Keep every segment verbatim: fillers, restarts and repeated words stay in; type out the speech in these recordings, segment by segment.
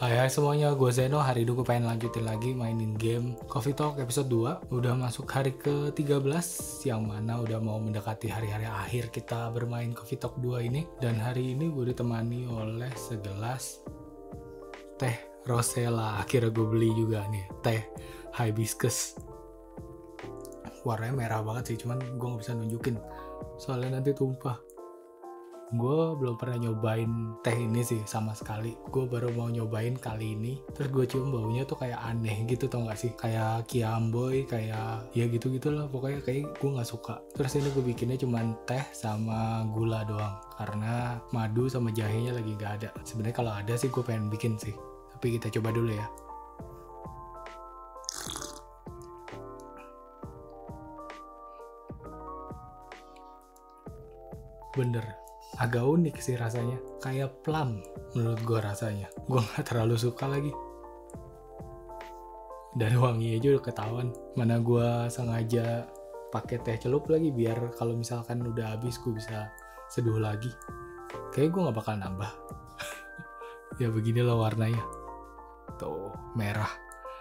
Hai hai semuanya, gue Zeno. Hari ini gue pengen lanjutin lagi mainin game Coffee Talk episode dua. Udah masuk hari ke tiga belas, yang mana udah mau mendekati hari-hari akhir kita bermain Coffee Talk dua ini. Dan hari ini gue ditemani oleh segelas teh Rosella. Akhirnya gue beli juga nih, teh hibiscus. Warnanya merah banget sih, cuman gue gak bisa nunjukin soalnya nanti tumpah. Gue belum pernah nyobain teh ini sih sama sekali. Gue baru mau nyobain kali ini. Terus gue cium baunya tuh kayak aneh gitu, tau gak sih? Kayak kiamboy, kayak ya gitu-gitu lah. Pokoknya kayak gue gak suka. Terus ini gue bikinnya cuman teh sama gula doang, karena madu sama jahenya lagi gak ada. Sebenarnya kalau ada sih gue pengen bikin sih. Tapi kita coba dulu ya. Bener, agak unik sih rasanya, kayak plum menurut gue rasanya. Gue nggak terlalu suka lagi. Dari wangi aja udah ketahuan. Mana gue sengaja pakai teh celup lagi biar kalau misalkan udah habis gue bisa seduh lagi. Kayaknya gue nggak bakal nambah. Ya beginilah warnanya. Tuh merah.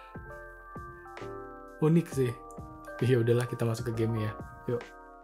Unik sih. Ya udahlah, kita masuk ke game ya. Yuk.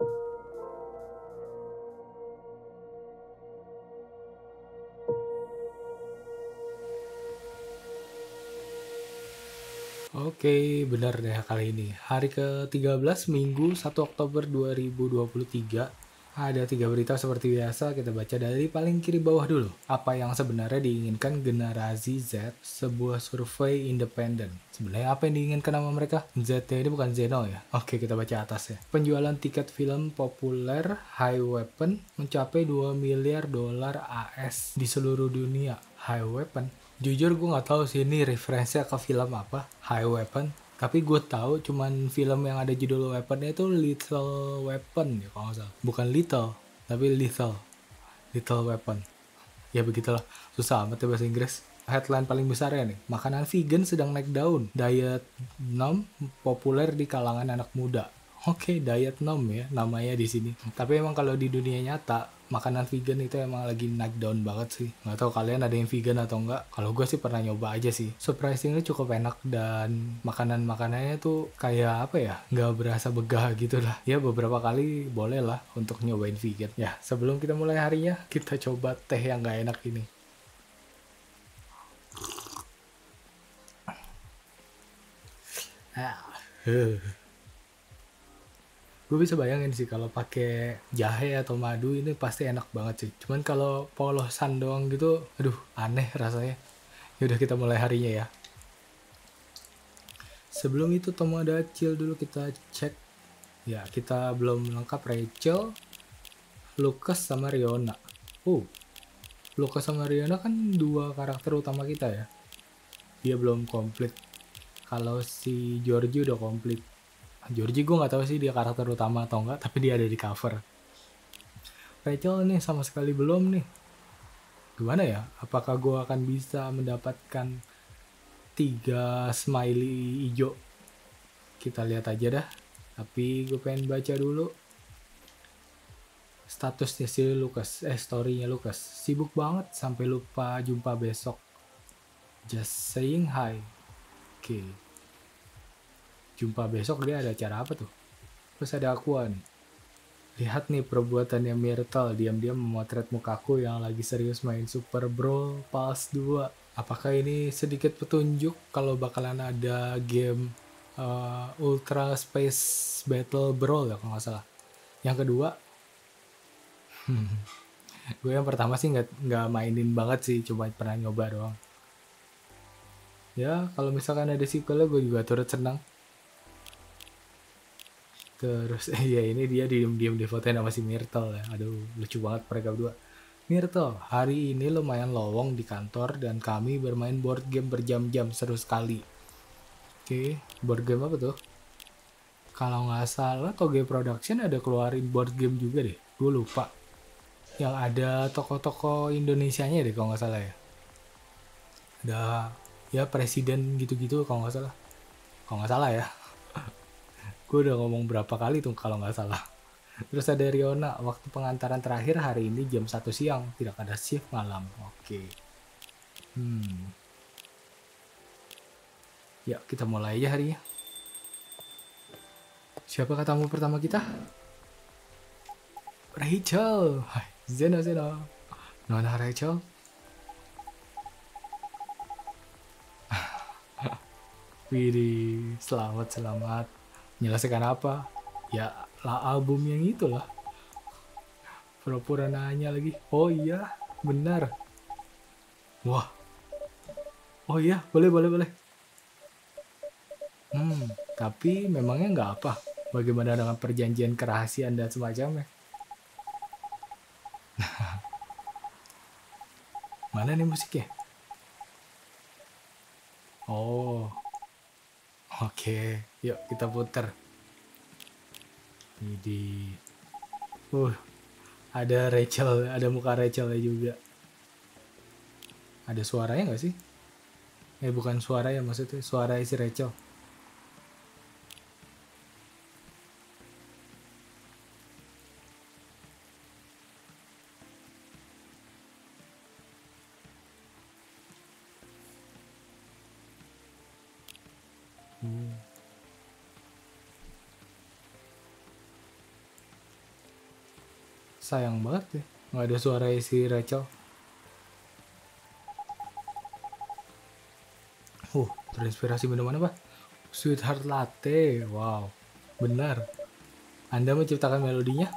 Oke, benar deh kali ini. Hari ke tiga belas, Minggu satu Oktober dua ribu dua puluh tiga. Ada tiga berita seperti biasa, kita baca dari paling kiri bawah dulu. Apa yang sebenarnya diinginkan generasi Z, sebuah survei independen. Sebenarnya apa yang diinginkan sama mereka? Z ini bukan Zeno ya? Oke, kita baca atasnya. Penjualan tiket film populer High Weapon mencapai dua miliar dolar A S di seluruh dunia. High Weapon? Jujur gue nggak tahu sih ini referensinya ke film apa, High Weapon. Tapi gue tahu cuman film yang ada judul weaponnya itu Little Weapon ya kalau nggak salah. Bukan Little, tapi Lethal. Little Weapon. Ya begitulah, susah amat ya bahasa Inggris. Headline paling besarnya nih, makanan vegan sedang naik daun. Diet nom populer di kalangan anak muda. Oke, diet nom ya namanya di sini. Tapi emang kalau di dunia nyata, makanan vegan itu emang lagi naik daun banget sih. Nggak tahu kalian ada yang vegan atau enggak. Kalau gue sih pernah nyoba aja sih. Surprisingly cukup enak, dan makanan-makanannya tuh kayak apa ya, nggak berasa begah gitu lah. Ya beberapa kali boleh lah untuk nyobain vegan. Ya sebelum kita mulai harinya, kita coba teh yang nggak enak ini. Ah. Gue bisa bayangin sih kalau pakai jahe atau madu ini pasti enak banget sih. Cuman kalau polosan doang gitu, aduh aneh rasanya. Yaudah kita mulai harinya ya. Sebelum itu Tomodachi dulu kita cek. Ya kita belum lengkap Rachel, Lucas sama Riona. Oh, Lucas sama Riona kan dua karakter utama kita ya. Dia belum komplit. Kalau si Georgie udah komplit. Georgie gue gak tahu sih dia karakter utama atau enggak, tapi dia ada di cover. Rachel nih sama sekali belum nih. Gimana ya? Apakah gue akan bisa mendapatkan tiga smiley hijau? Kita lihat aja dah. Tapi gue pengen baca dulu statusnya si Lucas, eh storynya Lucas. Sibuk banget sampai lupa jumpa besok. Just saying hi. Oke. Okay. Jumpa besok dia ada acara apa tuh? Terus ada Aqua nih. Lihat nih perbuatannya Myrtle, diam-diam memotret mukaku yang lagi serius main Super Brawl Pulse dua. Apakah ini sedikit petunjuk kalau bakalan ada game uh, Ultra Space Battle Brawl ya kalau nggak salah. Yang kedua, gue yang pertama sih nggak nggak mainin banget sih, cuma pernah nyoba doang. Ya kalau misalkan ada sequelnya gue juga turut senang. Terus ya ini dia diem-diem di fotoin sama si Myrtle ya. Aduh lucu banget mereka berdua. Myrtle, hari ini lumayan lowong di kantor dan kami bermain board game berjam-jam, seru sekali. Oke, board game apa tuh? Kalau nggak salah Toge Production ada keluarin board game juga deh. Gue lupa. Yang ada tokoh-tokoh Indonesianya deh kalau nggak salah ya. Ada ya presiden gitu-gitu kalau nggak salah. Kalau nggak salah ya. Gue udah ngomong berapa kali tuh kalau nggak salah. Terus ada Riona, waktu pengantaran terakhir hari ini jam satu siang, tidak ada shift malam. Oke. Hmm. Ya, kita mulai aja harinya. Siapakah tamu pertama kita? Rachel. Hai, Zeno, Zeno. Nona Rachel. Widih, selamat, selamat. Menyelesaikan apa? Ya, lah album yang itulah. Pura-pura nanya lagi. Oh iya, benar. Wah. Oh iya, boleh, boleh, boleh. Hmm, tapi memangnya nggak apa? Bagaimana dengan perjanjian kerahasiaan dan semacamnya? Mana nih musiknya? Oh, oke. Yuk kita putar. Jadi, uh, ada Rachel, ada muka Rachelnya juga. Ada suaranya nggak sih? Eh bukan suara ya maksudnya, suara si Rachel. Hmm. Sayang banget ya, nggak ada suara si Rachel. Uh, terinspirasi minuman apa? Sweetheart Latte, wow, benar. Anda menciptakan melodinya?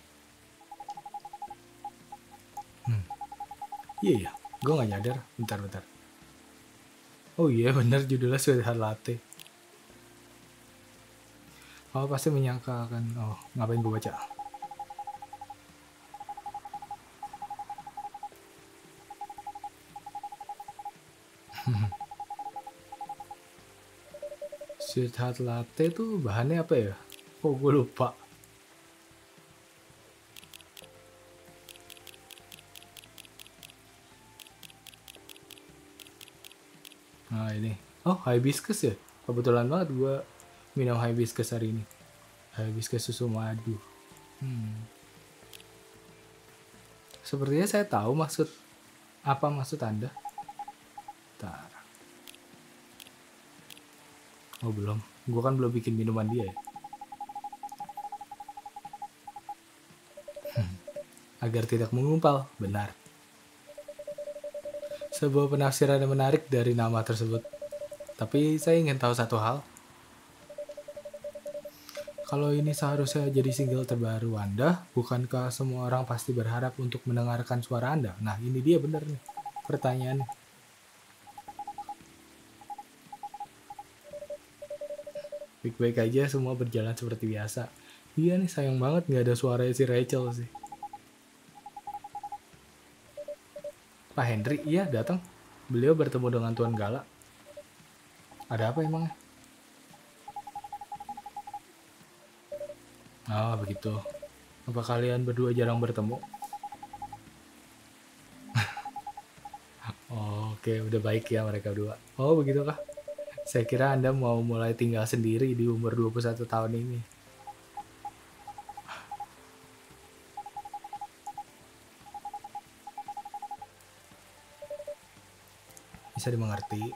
Hmm. Iya ya, gue nggak nyadar. Bentar-bentar. Oh iya, benar judulnya Sweetheart Latte. Oh pasti menyangka kan. Oh, ngapain gue baca? Sweetheart Latte tuh bahannya apa ya? Oh gue lupa. Nah ini. Oh hibiscus ya? Kebetulan banget gue minum hibiscus hari ini. Hibiscus susu madu. Hmm. Sepertinya saya tahu maksud apa maksud Anda. Bentar. Oh belum. Gue kan belum bikin minuman dia ya. Agar tidak mengumpal. Benar. Sebuah penafsiran yang menarik dari nama tersebut. Tapi saya ingin tahu satu hal. Kalau ini seharusnya jadi single terbaru Anda, bukankah semua orang pasti berharap untuk mendengarkan suara Anda? Nah, ini dia bener nih pertanyaan. Baik-baik aja, semua berjalan seperti biasa. Iya nih, sayang banget nggak ada suara si Rachel sih. Pak Henry, iya datang. Beliau bertemu dengan Tuan Gala. Ada apa emangnya? Ah, begitu. Apa kalian berdua jarang bertemu? Oh, oke, udah baik ya mereka berdua. Oh, begitu kah? Saya kira Anda mau mulai tinggal sendiri di umur dua puluh satu tahun ini. Bisa dimengerti.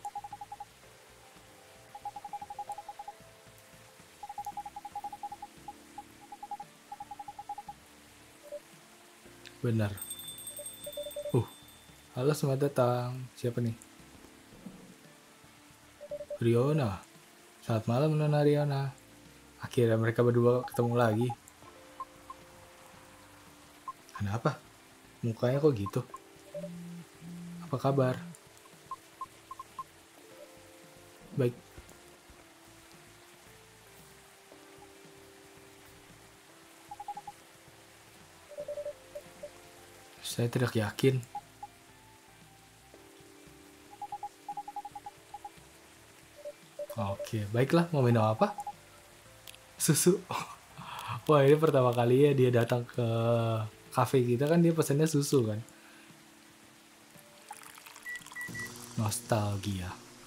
Benar. Uh, halo selamat datang. Siapa nih? Riona. Selamat malam Nona Riona. Akhirnya mereka berdua ketemu lagi. Kenapa? Mukanya kok gitu? Apa kabar? Baik. Saya tidak yakin. Oke, baiklah. Mau minum apa? Susu. Wah, ini pertama kali ya dia datang ke cafe kita kan dia pesannya susu kan. Nostalgia.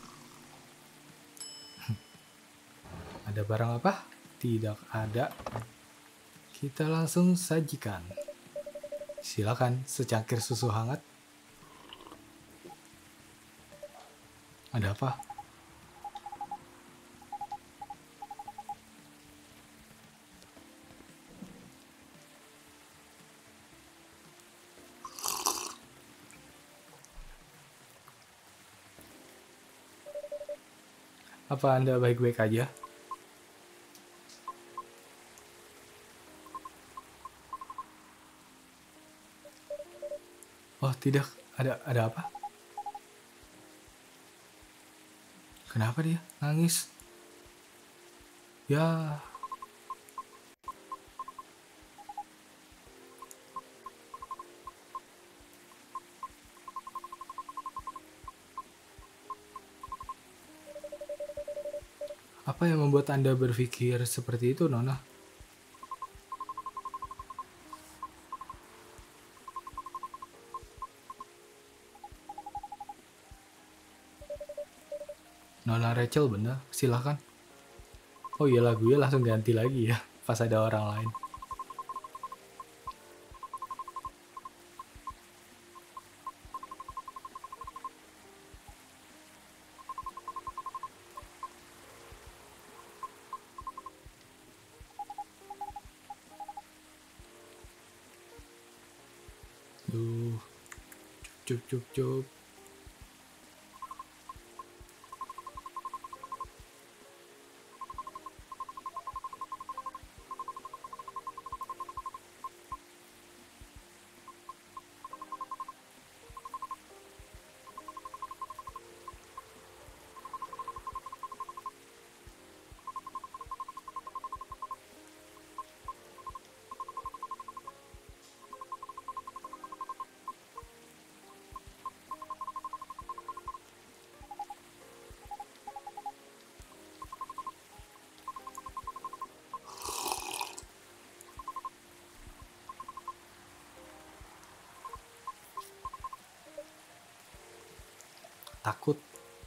Ada barang apa? Tidak ada. Kita langsung sajikan. Silakan secangkir susu hangat. Ada apa? Apa Anda baik-baik aja? Oh tidak, ada ada apa? Kenapa dia nangis? Ya, apa yang membuat Anda berpikir seperti itu, Nona? Nona Rachel benar, silahkan. Oh iya, lagunya langsung ganti lagi ya, pas ada orang lain. Duh, cup cup cup. Takut.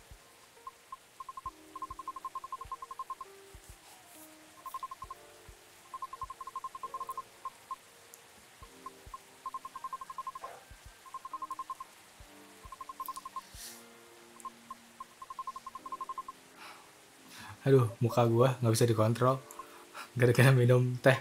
Aduh, muka gua nggak bisa dikontrol gara-gara minum teh.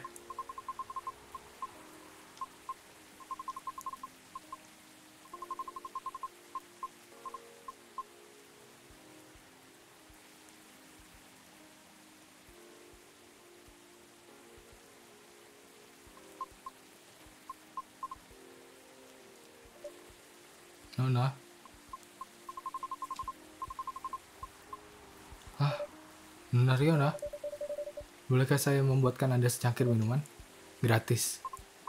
Nona, Nona Riona, bolehkah saya membuatkan Anda secangkir minuman? Gratis.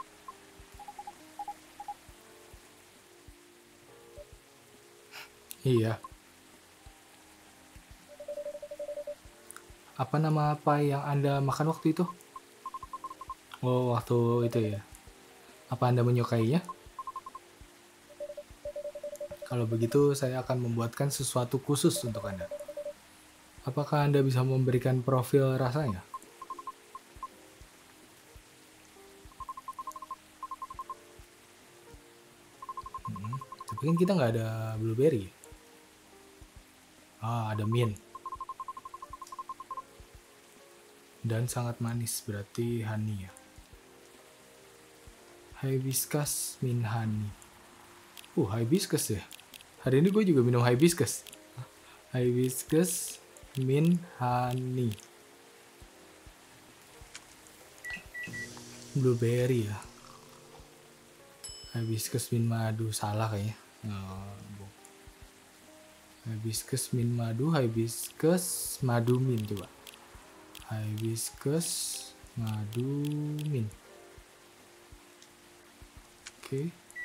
Iya. Apa nama apa yang Anda makan waktu itu? Oh, waktu itu ya. Apa Anda menyukainya? Kalau begitu, saya akan membuatkan sesuatu khusus untuk Anda. Apakah Anda bisa memberikan profil rasanya? Hmm, tapi kan kita nggak ada blueberry. Ah, ada mint. Dan sangat manis, berarti honey ya. Hibiscus mint honey. Uh, hibiscus ya. Hari ini gue juga minum hibiscus. Hibiscus mint honey. Blueberry ya. Hibiscus mint madu, salah kayaknya. Oh, hibiscus mint madu, hibiscus madu mint coba. Hibiscus madu mint. Oke. Okay.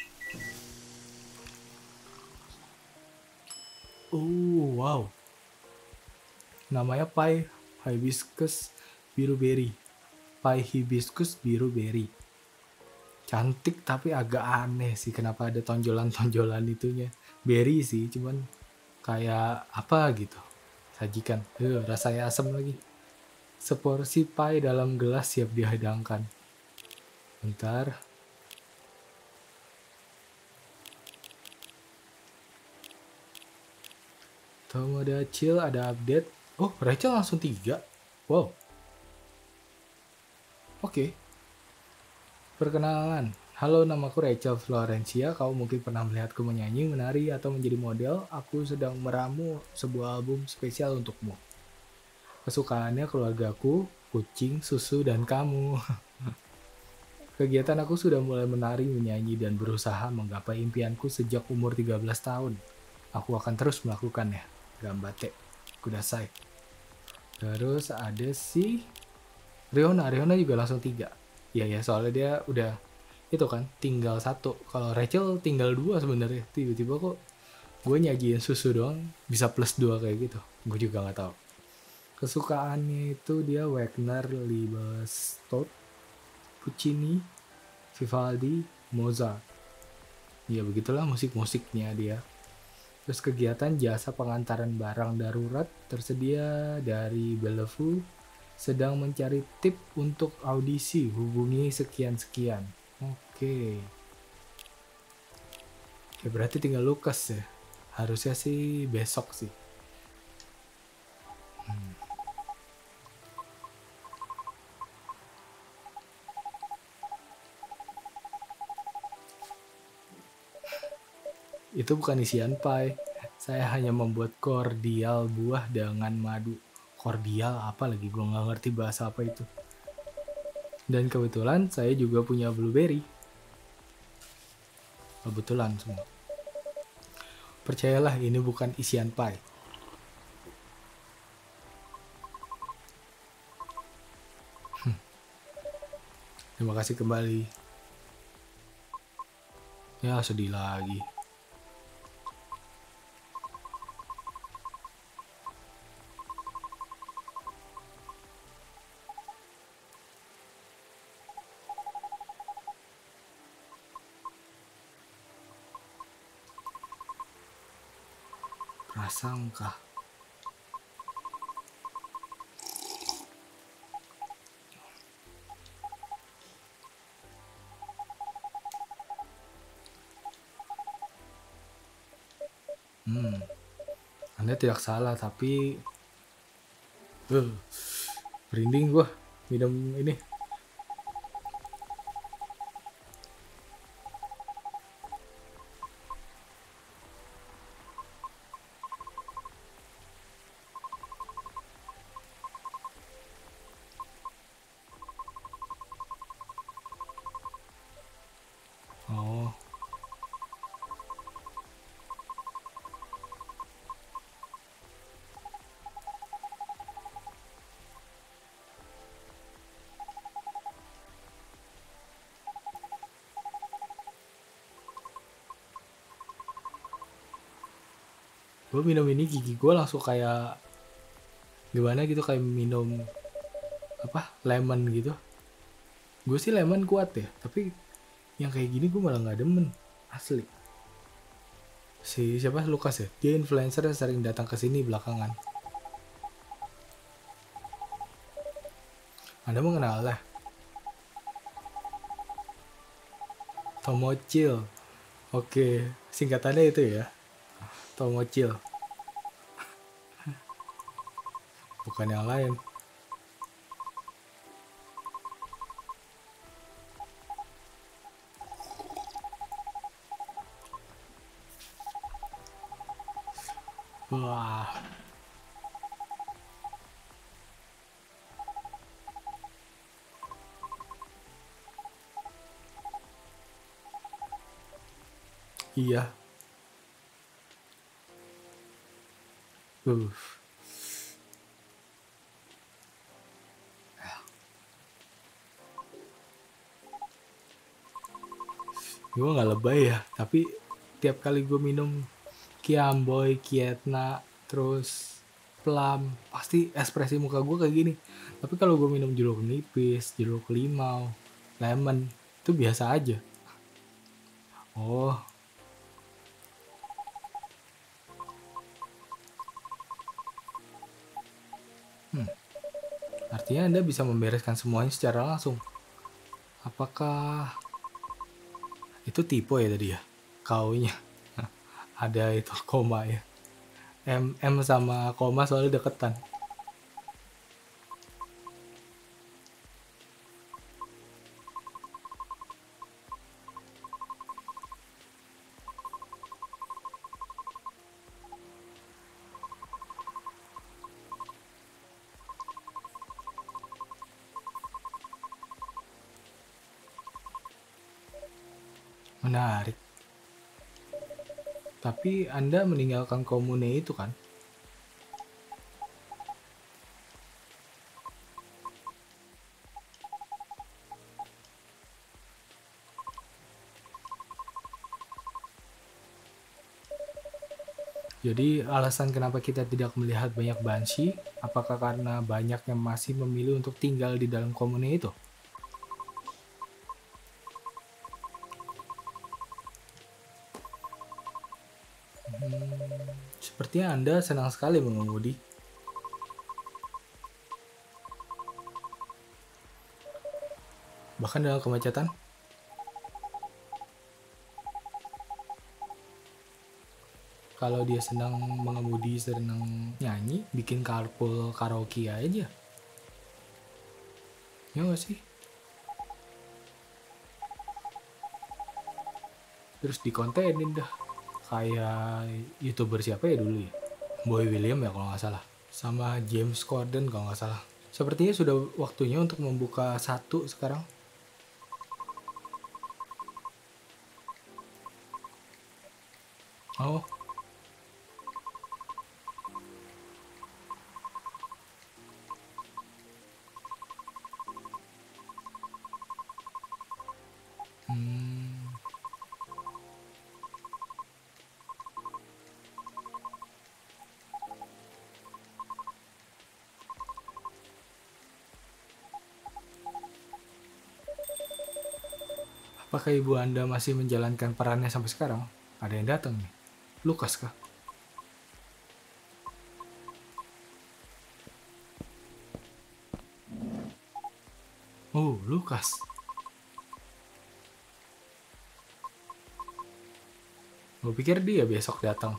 Oh, wow. Namanya pie hibiscus biru berry. Pie hibiscus biru berry. Cantik tapi agak aneh sih kenapa ada tonjolan-tonjolan itunya. Berry sih, cuman kayak apa gitu. Sajikan. Uh, rasanya asam lagi. Seporsi pie dalam gelas siap dihidangkan. Bentar. Tomodachi ada update. Oh, Rachel langsung tiga. Wow. Oke. Okay. Perkenalan. Halo, namaku Rachel Florencia. Kau mungkin pernah melihatku menyanyi, menari, atau menjadi model. Aku sedang meramu sebuah album spesial untukmu. Kesukaannya keluargaku, kucing, susu, dan kamu. Kegiatan aku sudah mulai menari, menyanyi, dan berusaha menggapai impianku sejak umur tiga belas tahun. Aku akan terus melakukannya. Gambate. Kudasai. Terus ada si Riona. Riona juga langsung tiga. Iya ya, soalnya dia udah itu kan tinggal satu. Kalau Rachel tinggal dua sebenarnya. Tiba-tiba kok gue nyajiin susu doang bisa plus dua kayak gitu. Gue juga nggak tahu. Kesukaannya itu dia Wagner, Liebestod, Puccini, Vivaldi, Mozart. Ya begitulah musik-musiknya dia. Terus kegiatan jasa pengantaran barang darurat tersedia dari Bellevue, sedang mencari tip untuk audisi, hubungi sekian-sekian. Oke. Ya berarti tinggal Lukas ya. Harusnya sih besok sih. Hmm. Itu bukan isian pie. Saya hanya membuat kordial buah dengan madu. Kordial apa lagi? Gue nggak ngerti bahasa apa itu. Dan kebetulan saya juga punya blueberry. Kebetulan semua. Percayalah ini bukan isian pie. Terima kasih kembali. Ya sedih lagi. Prasangka. Hmm, Anda tidak salah, tapi uh, merinding gue minum ini. Oh, gue minum ini gigi gue langsung kayak gimana gitu, kayak minum apa lemon gitu. Gue sih lemon kuat ya, tapi yang kayak gini gue malah nggak demen asli. Si siapa Lukas ya, dia influencer yang sering datang ke sini belakangan. Anda mengenal lah Tomocil. Oke, singkatannya itu ya, Tomocil, bukan yang lain. Wah, iya. Uh. Gue nggak lebay ya, tapi tiap kali gue minum Kiamboy, Kietna, terus Plum, pasti ekspresi muka gue kayak gini. Tapi kalau gue minum jeruk nipis, jeruk limau, lemon, itu biasa aja. Oh, hmm. Artinya Anda bisa membereskan semuanya secara langsung. Apakah itu tipe ya tadi ya? Kaunya ada itu koma ya. M, M sama koma soalnya deketan. Menarik. Tapi Anda meninggalkan komune itu kan? Jadi alasan kenapa kita tidak melihat banyak banshee, apakah karena banyak yang masih memilih untuk tinggal di dalam komune itu? Hmm, sepertinya Anda senang sekali mengemudi. Bahkan dalam kemacetan. Kalau dia senang mengemudi, senang nyanyi, bikin carpool karaoke aja. Ya nggak sih? Terus dikontenin dah. Kayak YouTuber siapa ya dulu ya? Boy William ya kalau nggak salah. Sama James Corden kalau nggak salah. Sepertinya sudah waktunya untuk membuka satu sekarang. Oh, hmm, apakah ibu Anda masih menjalankan perannya sampai sekarang? Ada yang datang nih. Lukas kah? Oh, Lukas. Gue pikir dia besok datang.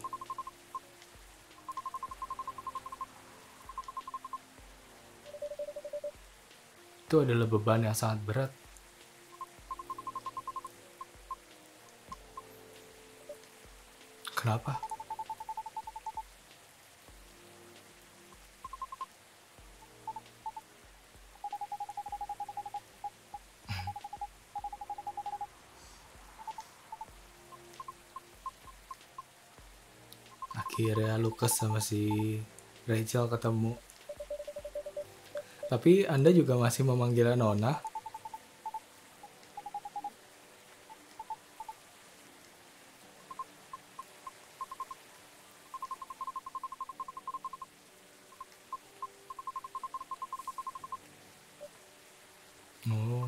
Itu adalah beban yang sangat berat. Kenapa? Akhirnya Lukas sama si Rachel ketemu. Tapi Anda juga masih memanggilnya Nona. Oh,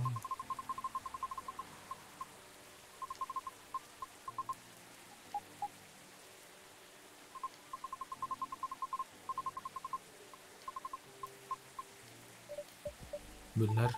benar.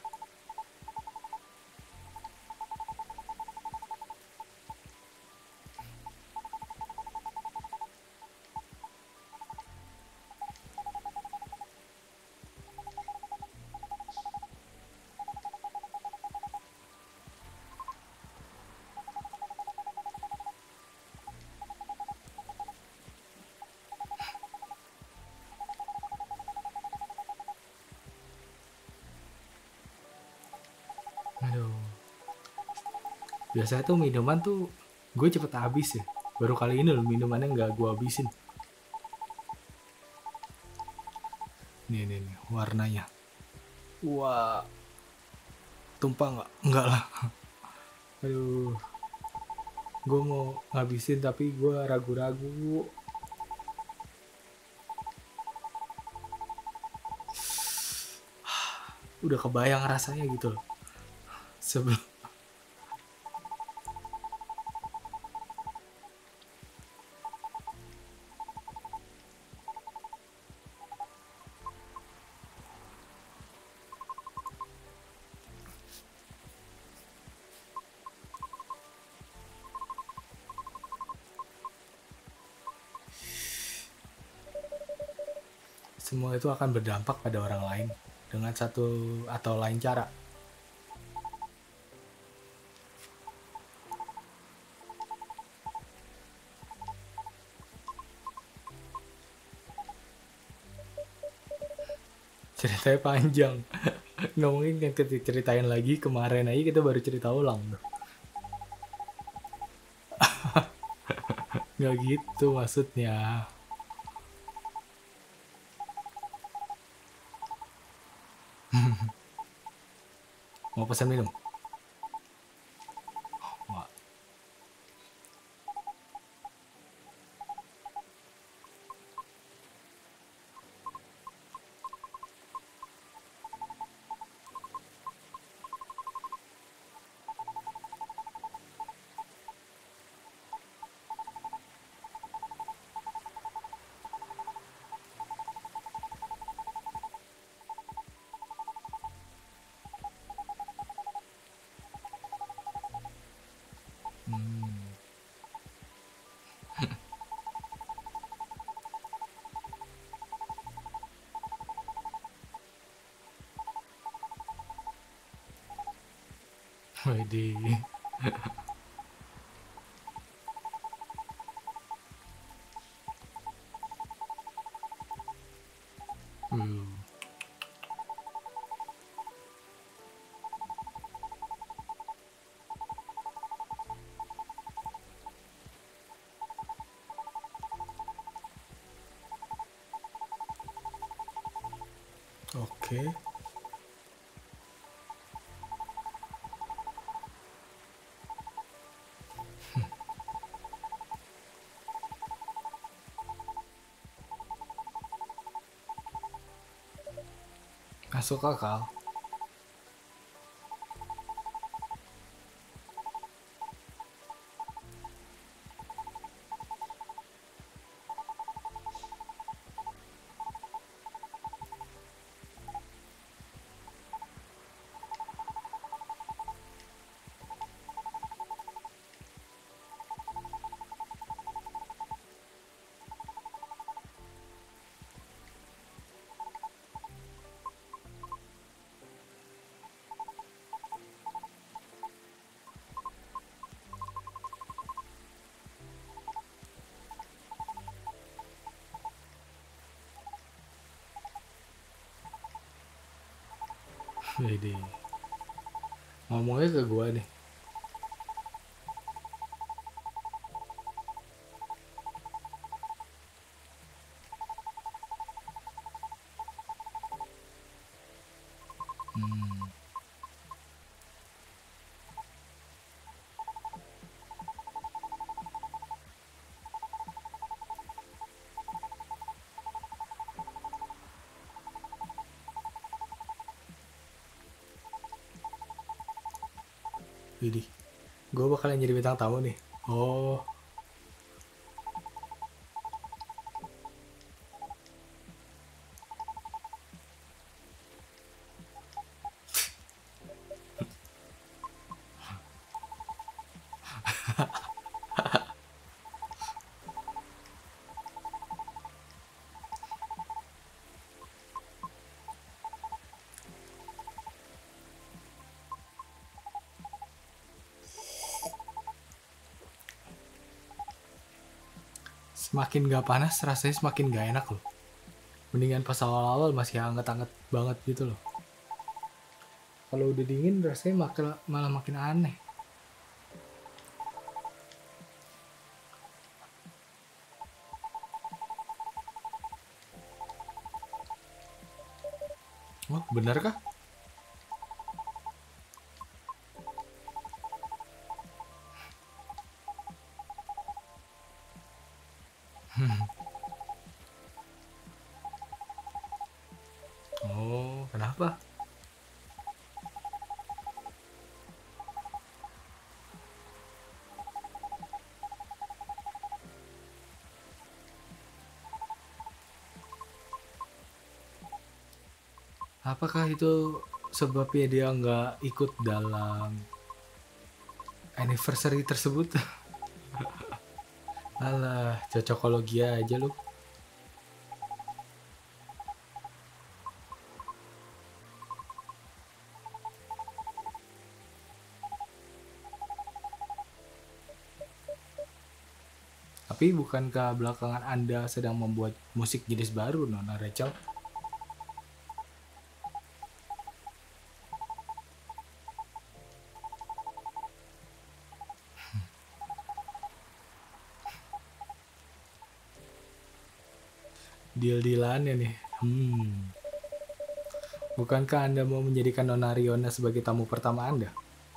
Aduh. Biasanya tuh minuman tuh gue cepet habis ya. Baru kali ini loh minumannya nggak gue habisin. Nih, nih, nih, warnanya. Wah, tumpah nggak? Nggak lah. Aduh, gue mau ngabisin tapi gue ragu-ragu. Udah kebayang rasanya gitu loh. Sebelum semua itu akan berdampak pada orang lain dengan satu atau lain cara. Ceritanya panjang. Ngomongin yang kita ceritain lagi kemarin aja kita baru cerita ulang. Nggak gitu maksudnya. Mau pesan minum? Wah, Widih. Hmm. Oke. Masuk akal. Widih. Ngomongnya ke gua nih. Hmm. Widih. Gue bakalan jadi bintang tamu nih. Oh, semakin gak panas rasanya semakin gak enak loh. Mendingan pas awal-awal masih hangat-hangat banget gitu loh. Kalau udah dingin rasanya makin, malah makin aneh. Oh, bener kah? Oh, kenapa? Apakah itu sebabnya dia nggak ikut dalam anniversary tersebut? Alah, cocokologi aja lu. Tapi bukankah belakangan Anda sedang membuat musik jenis baru, Nona Rachel? Deal-dealannya nih. Hmm. Bukankah Anda mau menjadikan Nona Riona sebagai tamu pertama Anda?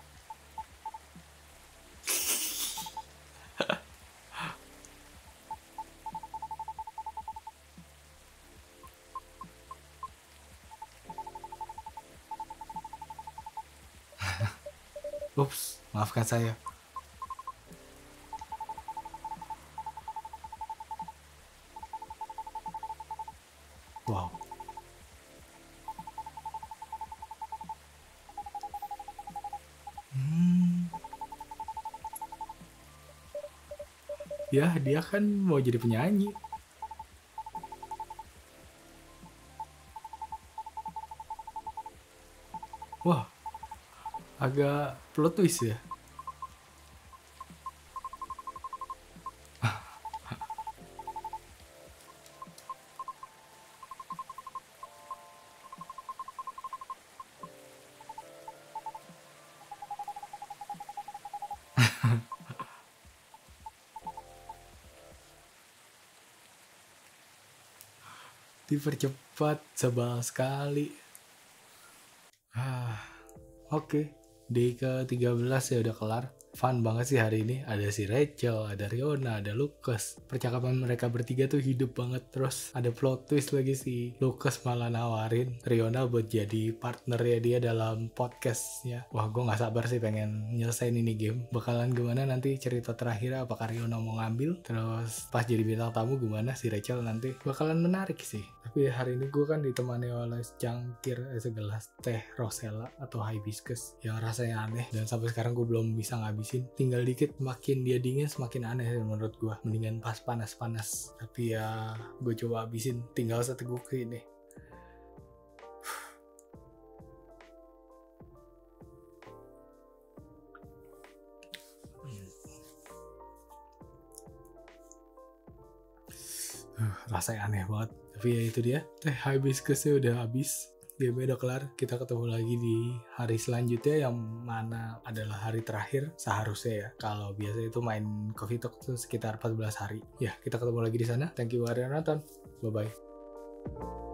Ups, maafkan saya. Wow. Hmm. Ya, dia kan mau jadi penyanyi. Wah, agak plot twist ya. Dipercepat, sebal sekali. Ah, oke. Okay. Day ke tiga belas ya udah kelar. Fun banget sih hari ini. Ada si Rachel, ada Riona, ada Lucas. Percakapan mereka bertiga tuh hidup banget. Terus ada plot twist lagi sih. Lucas malah nawarin Riona buat jadi partnernya dia dalam podcastnya. Wah, gue gak sabar sih pengen nyelesain ini game. Bakalan gimana nanti cerita terakhir, apakah Riona mau ngambil? Terus pas jadi bintang tamu gimana si Rachel nanti? Bakalan menarik sih. Tapi hari ini gue kan ditemani oleh secangkir eh, segelas teh rosella atau hibiscus yang rasanya aneh. Dan sampai sekarang gue belum bisa ngabisin. Tinggal dikit, makin dia dingin semakin aneh menurut gue. Mendingan pas panas-panas. Tapi ya gue coba habisin, tinggal seteguk ini. Uh, rasanya aneh banget. Tapi ya itu dia, teh hibiscusnya udah habis. Game udah kelar, kita ketemu lagi di hari selanjutnya yang mana adalah hari terakhir seharusnya ya. Kalau biasa itu main Coffee Talk itu sekitar empat belas hari. Ya, kita ketemu lagi di sana. Thank you udah nonton. Bye bye.